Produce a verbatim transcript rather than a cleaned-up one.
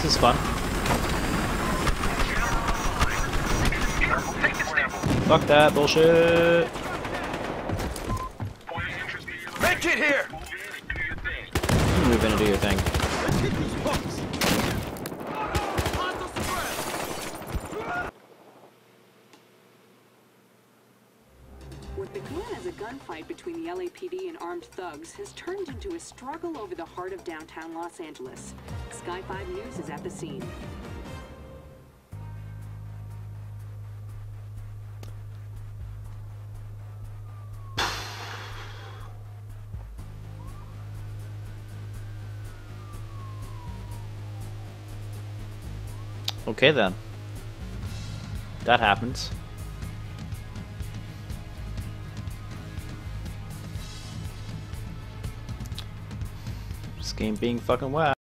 is fun. Fuck that bullshit. Make it here. Move in and do your thing. What began as a gunfight between the L A P D and armed thugs has turned into a struggle over the heart of downtown Los Angeles. Sky five News is at the scene. Okay then. That happens. This game being fucking whack.